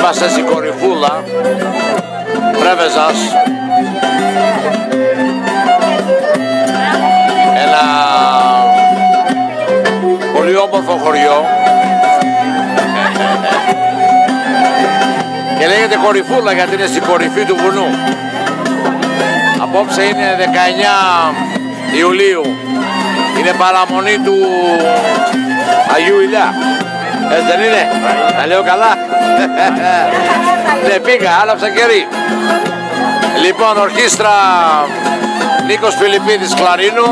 Είμαστε στην Κορυφούλα Πρέβεζας, ένα πολύ όμορφο χωριό και λέγεται Κορυφούλα γιατί είναι στην κορυφή του βουνού. Απόψε είναι 19 Ιουλίου, είναι παραμονή του Αγίου Ηλιά. Έτσι δεν είναι, τα λέω καλά? Ναι, πήγα, άναψα κερί. Λοιπόν, ορχήστρα Νίκος Φιλιππίδης κλαρίνο,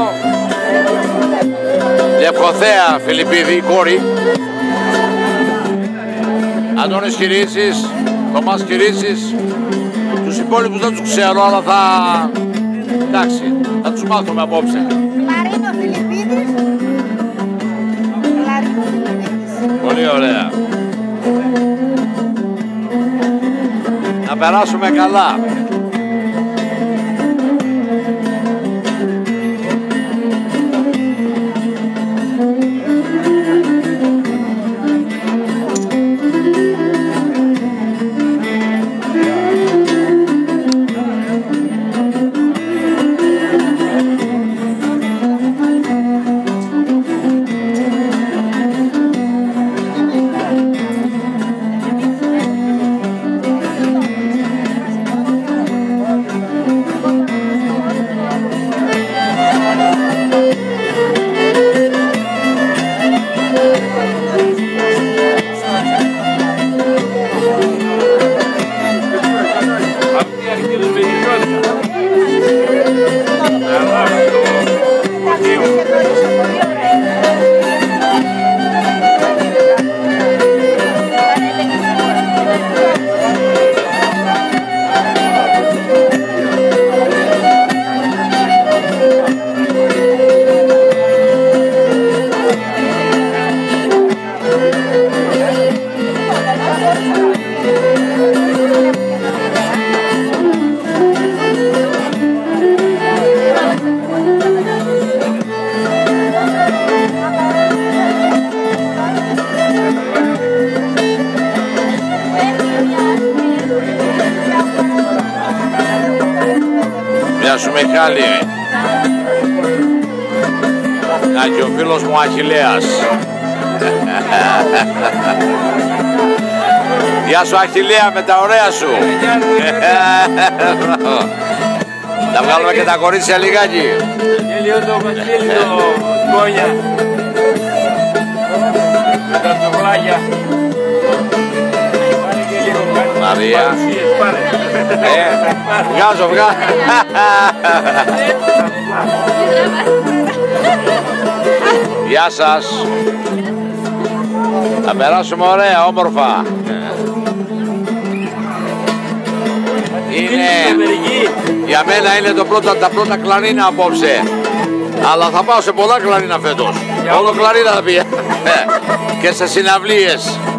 Λευκοθέα Φιλιππίδη κόρη, Αντώνης Κυρίσης, Θωμάς Κυρίσης. Τους υπόλοιπους δεν τους ξέρω, αλλά θα... εντάξει, θα τους μάθουμε απόψε. Κλαρίνο Φιλιππίδης. Κλαρίνο Φιλιππίδης. Πολύ ωραία. Να περάσουμε καλά. Γεια σου Μιχάλη. Να και ο φίλος μου Αχιλλέας. Γεια σου Αχιλλέα με τα ωραία σου. Θα βγάλουμε και τα κορίτσια λιγάκι. Και λίγο το Βασίλη το Κόνια. Με τα τσουβλάκια. Μαρία. Βγάζω. Γεια σας. Θα περάσουμε ωραία, όμορφα. Είναι, για μένα είναι τα πρώτα κλαρίνα απόψε. Αλλά θα πάω σε πολλά κλαρίνα φέτος. Όλο κλαρίνα θα πει. Και σε συναυλίες.